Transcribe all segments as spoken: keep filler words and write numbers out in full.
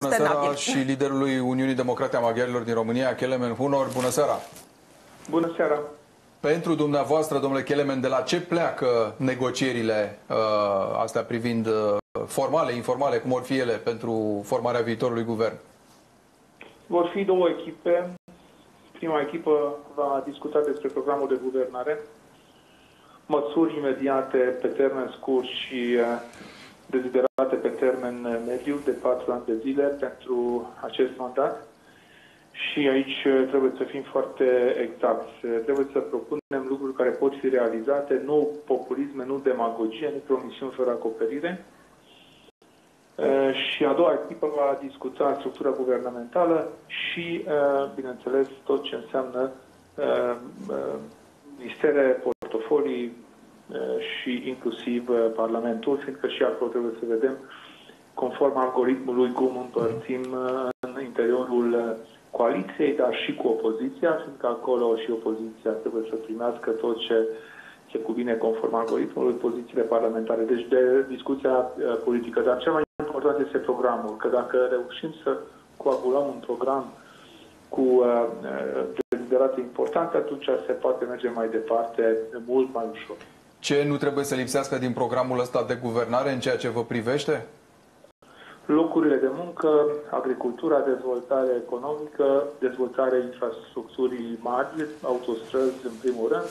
Bună seara și liderului Uniunii Democrate a Maghiarilor din România, Kelemen Hunor. Bună seara! Bună seara! Pentru dumneavoastră, domnule Kelemen, de la ce pleacă negocierile uh, astea privind uh, formale, informale, cum vor fi ele pentru formarea viitorului guvern? Vor fi două echipe. Prima echipă va discuta despre programul de guvernare, măsuri imediate pe termen scurt și uh, deziderate pe termen mediu de patru ani de zile pentru acest mandat. Și aici trebuie să fim foarte exacti. Trebuie să propunem lucruri care pot fi realizate, nu populisme, nu demagogie, nu promisiuni fără acoperire. Și a doua echipă va discuta structura guvernamentală și, bineînțeles, tot ce înseamnă ministere, portofolii și inclusiv Parlamentul, fiindcă și acolo trebuie să vedem, conform algoritmului, cum împărțim în interiorul coaliției, dar și cu opoziția, fiindcă acolo și opoziția trebuie să primească tot ce se cuvine conform algoritmului, pozițiile parlamentare. Deci de discuția politică. Dar cel mai important este programul, că dacă reușim să coagulăm un program cu deziderate importante, atunci se poate merge mai departe mult mai ușor. Ce nu trebuie să lipsească din programul ăsta de guvernare în ceea ce vă privește? Locurile de muncă, agricultura, dezvoltare economică, dezvoltarea infrastructurii mari, autostrăzi în primul rând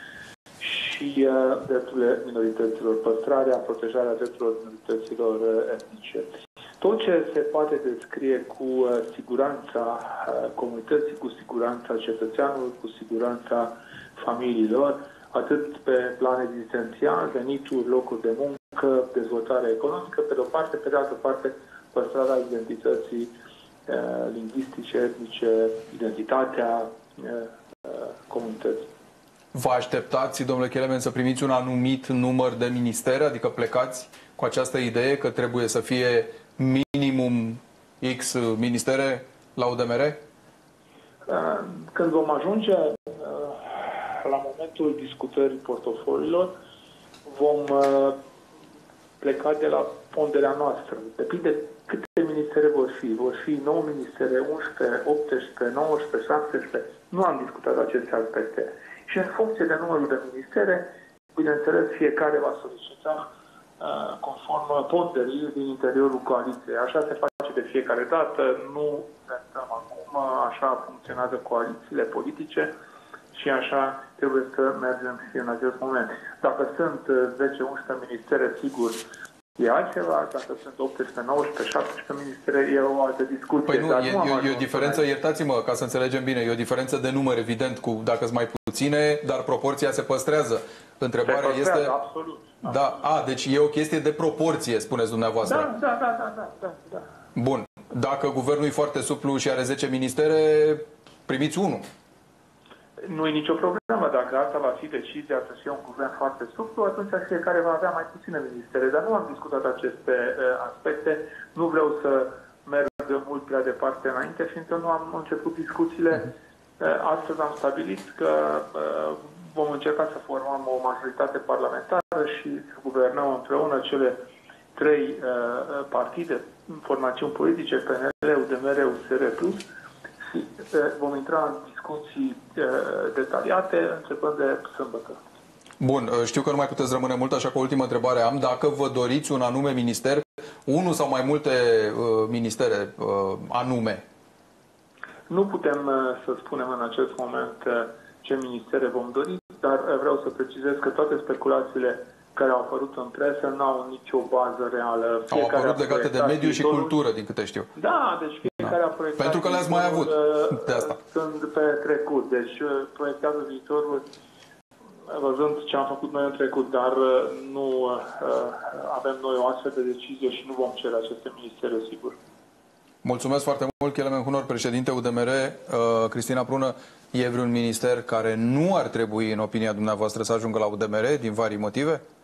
și uh, drepturile minorităților, păstrarea, protejarea drepturilor minorităților etnice. Tot ce se poate descrie cu uh, siguranța uh, comunității, cu siguranța cetățeanului, cu siguranța familiilor, atât pe plan existențial, venituri, locuri de muncă, dezvoltare economică, pe de o parte, pe de altă parte, păstrarea identității uh, lingvistice, etnice, identitatea uh, comunității. Vă așteptați, domnule Kelemen, să primiți un anumit număr de ministere, adică plecați cu această idee că trebuie să fie minimum X ministere la U D M R? Uh, când vom ajunge uh, la momentul discutării portofoliilor, vom uh, pleca de la ponderea noastră. Depinde câte ministere vor fi. Vor fi nouă ministere, unsprezece, optsprezece, nouăsprezece, șaptesprezece. Nu am discutat aceste aspecte. Și în funcție de numărul de ministere, bineînțeles, fiecare va solicita uh, conform ponderii din interiorul coaliției. Așa se face de fiecare dată. Nu inventăm acum. Așa funcționează coalițiile politice. Și așa trebuie să mergem și în acest moment. Dacă sunt zece unsprezece ministere, sigur, e altceva. Dacă sunt optsprezece, nouăsprezece, șaptesprezece ministere, e o altă discuție. Păi nu, Dar e, nu e, e o diferență, iertați-mă, ca să înțelegem bine, e o diferență de număr, evident, cu dacă sunt mai puține, dar proporția se păstrează. Întrebarea se păstrează, este... absolut. Da, a, deci e o chestie de proporție, spuneți dumneavoastră. Da, da, da, da, da, da, da. Bun. Dacă guvernul e foarte suplu și are zece ministere, primiți unul. Nu e nicio problemă. Dacă asta va fi decizia să fie un guvern foarte suplu, atunci fiecare va avea mai puține ministere. Dar nu am discutat aceste uh, aspecte. Nu vreau să merg mult prea departe înainte, fiindcă nu am început discuțiile. Uh, astăzi am stabilit că uh, vom încerca să formăm o majoritate parlamentară și să guvernăm împreună cele trei uh, partide, formațiuni politice, P N L, U D M R, U S R plus, și vom intra în discuții detaliate începând de sâmbătă. Bun, știu că nu mai puteți rămâne mult, așa că o ultimă întrebare am. Dacă vă doriți un anume minister, unul sau mai multe uh, ministere uh, anume? Nu putem uh, să spunem în acest moment uh, ce ministere vom dori, dar uh, vreau să precizez că toate speculațiile care au apărut în presă nu au nicio bază reală. Fiecare au apărut legate de mediu și cultură, din câte știu. Da, deci fiecare da. a proiectat. Pentru că le-ați mai avut de asta. Sunt pe trecut, deci proiectează viitorul văzând ce am făcut noi în trecut, dar nu avem noi o astfel de decizie și nu vom cere aceste ministere, sigur. Mulțumesc foarte mult, Kelemen Hunor, președinte U D M R. Uh, Cristina Prună, e vreun minister care nu ar trebui, în opinia dumneavoastră, să ajungă la U D M R din vari motive?